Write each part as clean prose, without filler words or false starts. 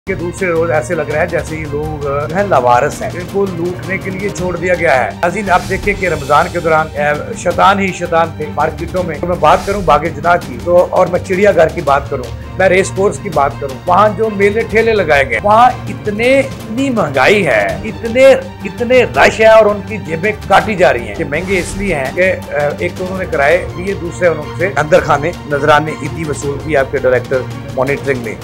के दूसरे रोज ऐसे लग रहा है जैसे ये लोग जो है लावारिस हैं, इनको लूटने के लिए छोड़ दिया गया है। नाज़रीन, आप देखें कि रमजान के दौरान शैतान ही शैतान थे मार्केटों में। तो मैं बात करूं बागे जना की तो, और मैं चिड़ियाघर की बात करूं, मैं रेस कोर्स की बात करूं, वहाँ जो मेले ठेले लगाए गए, वहाँ इतनी महंगाई है, इतने रश है और उनकी जेबें काटी जा रही हैं कि महंगे इसलिए हैं कि एक तो उन्होंने किराए दिए, दूसरे उन्होंने अंदर खाने नजराने ईदी वसूल की आपके डायरेक्टर मॉनिटरिंग ने।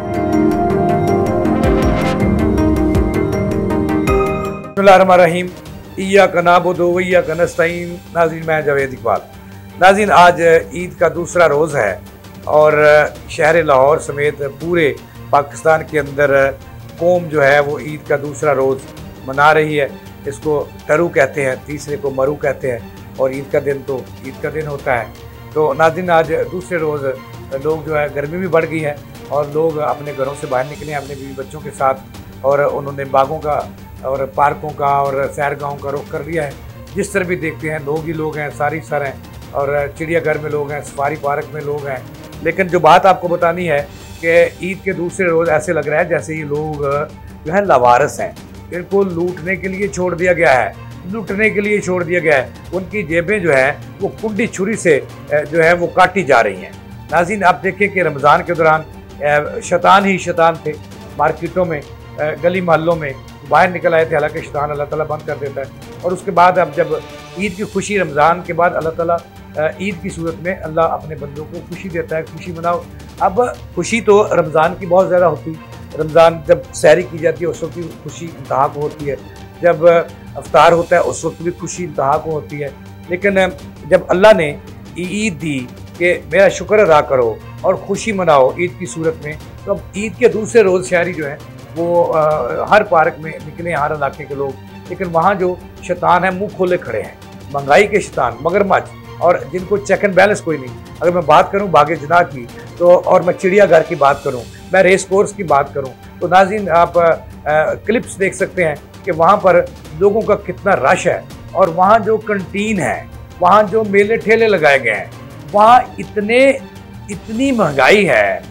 बिस्मिल्लाहिर्रहमानिर्रहीम, इय्याका नअबुदु व इय्याका नस्तईन। नाज़रीन, मैं जावेद इकबाल। नाज़रीन, आज ईद का दूसरा रोज़ है और शहर लाहौर समेत पूरे पाकिस्तान के अंदर कौम जो है वो ईद का दूसरा रोज़ मना रही है। इसको टरू कहते हैं, तीसरे को मरू कहते हैं, और ईद का दिन तो ईद का दिन होता है। तो नाज़रीन, आज दूसरे रोज़ लोग जो है, गर्मी भी बढ़ गई है और लोग अपने घरों से बाहर निकले अपने बीवी बच्चों के साथ, और उन्होंने बागों का और पार्कों का और सैरगाहों का रुख कर लिया है। जिस तरह भी देखते हैं लोग ही लोग हैं, सारी सर हैं, और चिड़ियाघर में लोग हैं, सफारी पार्क में लोग हैं। लेकिन जो बात आपको बतानी है कि ईद के दूसरे रोज़ ऐसे लग रहा है जैसे ये लोग जो है लावारिस हैं, इनको लूटने के लिए छोड़ दिया गया है, लूटने के लिए छोड़ दिया गया है। उनकी जेबें जो है वो कुंडी छुरी से जो है वो काटी जा रही हैं। नाज़रीन, आप देखें कि रमज़ान के दौरान शैतान ही शैतान थे मार्केटों में, गली मोहल्लों में बाहर निकल आए थे। हालांकि शैतान अल्लाह ताला बंद कर देता है, और उसके बाद अब जब ईद की खुशी, रमज़ान के बाद अल्लाह ताला ईद की सूरत में अल्लाह अपने बंदों को खुशी देता है, खुशी मनाओ। अब खुशी तो रमज़ान की बहुत ज़्यादा होती है। रमज़ान जब सहरी की जाती है उस वक्त भी खुशी इंतहा को होती है, जब अफ्तार होता है उस वक्त भी खुशी इंतहा को होती है। लेकिन जब अल्लाह ने ईद दी कि मेरा शुक्र अदा करो और खुशी मनाओ ईद की सूरत में, तो अब ईद के दूसरे रोज़ शहरी जो है वो हर पार्क में निकले, हर इलाके के लोग। लेकिन वहाँ जो शैतान है मुंह खोले खड़े हैं, महंगाई के शैतान, मगरमच्छ, और जिनको चेक एंड बैलेंस कोई नहीं। अगर मैं बात करूँ बागे जना की तो, और मैं चिड़ियाघर की बात करूँ, मैं रेस कोर्स की बात करूँ, तो नाज़रीन आप क्लिप्स देख सकते हैं कि वहाँ पर लोगों का कितना रश है। और वहाँ जो कंटीन है, वहाँ जो मेले ठेले लगाए गए हैं, वहाँ इतनी महंगाई है,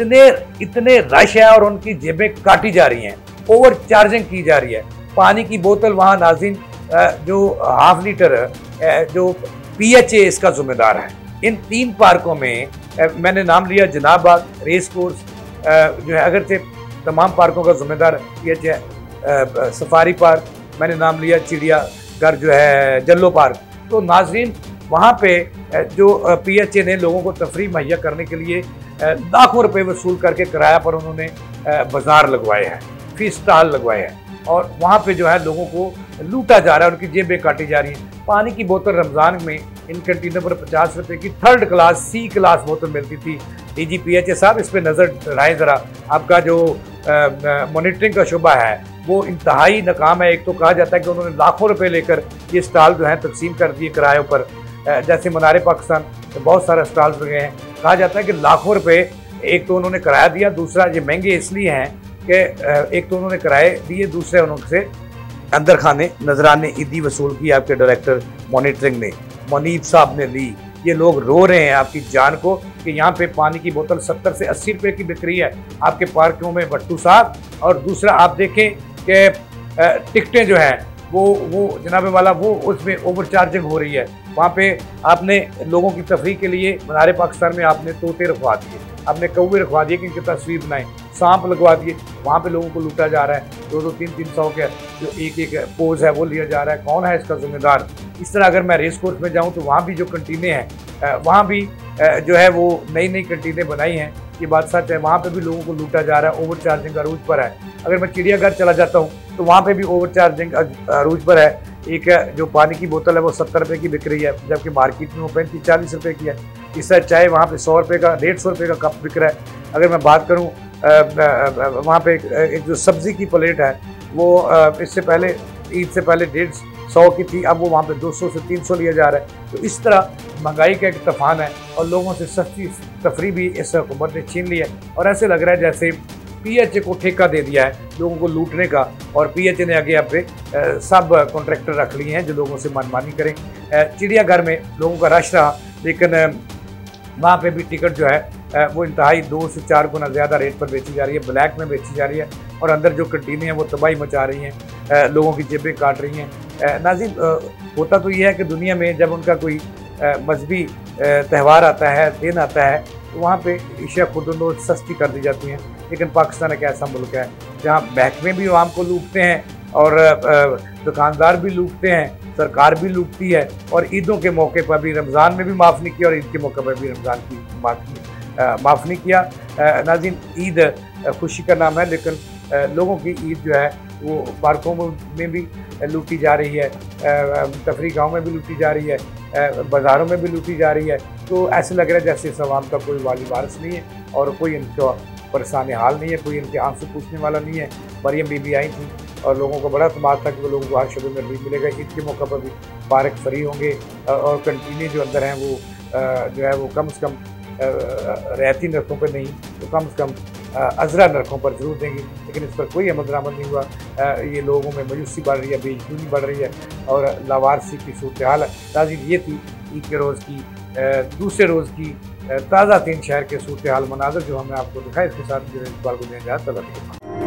इतने रश है और उनकी जेबें काटी जा रही हैं, ओवर चार्जिंग की जा रही है। पानी की बोतल वहाँ नाज़रीन जो हाफ लीटर जो PHA इसका जिम्मेदार है। इन 3 पार्कों में मैंने नाम लिया जनाब बाग, रेस कोर्स जो है, अगर से तमाम पार्कों का जिम्मेदार PHA है, सफारी पार्क मैंने नाम लिया, चिड़ियाघर जो है जल्लो पार्क। तो नाज़रीन, वहाँ पे जो PHA ने लोगों को तफरीह मुहैया करने के लिए लाखों रुपए वसूल करके किराया पर उन्होंने बाजार लगवाए हैं, फी स्टॉल लगवाए हैं, और वहाँ पे जो है लोगों को लूटा जा रहा है, उनकी जेबें काटी जा रही हैं। पानी की बोतल रमज़ान में इन कंटेनर पर 50 रुपये की 3rd क्लास C क्लास बोतल मिलती थी। DG PHA साहब, इस पर नज़र डालें ज़रा। आपका जो मॉनिटरिंग का शुबा है वो इंतहाई नाकाम है। एक तो कहा जाता है कि उन्होंने लाखों रुपये लेकर ये स्टॉल जो है तकसीम कर दिए किरायों पर, जैसे मनारे पाकिस्तान तो बहुत सारे स्टॉल्स लगे हैं। कहा जाता है कि लाखों रुपए एक तो उन्होंने किराया दिया, दूसरा ये महंगे इसलिए हैं कि एक तो उन्होंने किराए दिए, दूसरे उन्होंने अंदर खाने नजराने ईदी वसूल की आपके डायरेक्टर मॉनिटरिंग ने, मुनीब साहब ने ली। ये लोग रो रहे हैं आपकी जान को कि यहाँ पे पानी की बोतल 70 से 80 रुपये की बिक रही है आपके पार्कों में भट्टू साहब। और दूसरा आप देखें कि टिकटें जो हैं वो जनाब वाला वो उसमें ओवर चार्जिंग हो रही है। वहाँ पे आपने लोगों की तफरीह के लिए मनारे पाकिस्तान में आपने तोते रखवा दिए, आपने कौवे रखवा दिए कि इनकी तस्वीर बनाएं, सांप लगवा दिए। वहाँ पे लोगों को लूटा जा रहा है, 2-2, 3-3 सौ के जो एक पोज है वो लिया जा रहा है। कौन है इसका जिम्मेदार? इस तरह अगर मैं रेस कोर्स में जाऊँ तो वहाँ भी जो कंटीनें हैं, वहाँ भी जो है वो नई कंटीनें बनाई हैं, ये बात सच है। वहाँ पे भी लोगों को लूटा जा रहा है, ओवर चार्जिंग अरूज पर है। अगर मैं चिड़ियाघर चला जाता हूँ तो वहाँ पे भी ओवर चार्जिंग अरूज पर है। एक जो पानी की बोतल है वो 70 रुपये की बिक रही है, जबकि मार्केट में वो 35-40 रुपये की है। इससे चाय वहाँ पे 100 रुपये का, 150 रुपये का कप बिक रहा है। अगर मैं बात करूँ वहाँ पे एक जो सब्ज़ी की प्लेट है वो इससे पहले ईद से पहले 150 की थी, अब वो वहाँ पे 200 से 300 लिया जा रहा है। तो इस तरह महंगाई का एक तूफान है और लोगों से सस्ती तफरी भी इस हुकूमत ने छीन ली है। और ऐसे लग रहा है जैसे PHA को ठेका दे दिया है लोगों को लूटने का, और PHA ने आगे यहाँ पे सब कॉन्ट्रैक्टर रख लिए हैं जो लोगों से मनमानी करें। चिड़ियाघर में लोगों का रश रहा, लेकिन वहाँ पे भी टिकट जो है वो इंतहाई 2 से 4 गुना ज़्यादा रेट पर बेची जा रही है, ब्लैक में बेची जा रही है। और अंदर जो कंटीनें हैं वो तबाही मचा रही हैं, लोगों की जेबें काट रही हैं। नाज़रीन, होता तो ये है कि दुनिया में जब उनका कोई मजहबी त्यौहार आता है, दिन आता है, तो वहाँ पे अशिया खुद सस्ती कर दी जाती हैं। लेकिन पाकिस्तान एक ऐसा मुल्क है जहाँ महकमे भी आवाम को लूटते हैं और दुकानदार भी लूटते हैं, सरकार भी लूटती है। और ईदों के मौके पर भी, रमज़ान में भी माफ़ नहीं किया और ईद के मौके पर भी रमज़ान की माफ़ नहीं किया। नाज़रीन, ईद खुशी का नाम है, लेकिन लोगों की ईद जो है वो पार्कों में भी लूटी जा रही है, तफरी गाँव में भी लूटी जा रही है, बाज़ारों में भी लूटी जा रही है। तो ऐसे लग रहा है जैसे इस अवाम का कोई वाली वारिस नहीं है और कोई इनका परेशान हाल नहीं है, कोई इनके आंसू पूछने वाला नहीं है। मरियम बीबी आई थी और लोगों को बड़ा एतमाद था कि वो लोगों को हर शबे में रिलीफ मिलेगा। ईद के मौके पर भी पार्क फ्री होंगे और कंटीनें जो अंदर हैं वो जो है वो कम से कम रियायती नरखों पर नहीं तो कम से कम अज़रा नरखों पर ज़रूर देंगे। लेकिन इस पर कोई अमल दरामद नहीं हुआ। ये लोगों में मायूसी बढ़ रही है, बेयकीनी बढ़ रही है और लावारसी की सूरत हाल है। नाज़रीन, ये थी ईद के रोज़ की दूसरे रोज़ की ताज़ा तीन शहर के सूरत हाल मनाज़र जो हमने आपको दिखाया। इसके साथ जो इकबाल को दें जाए।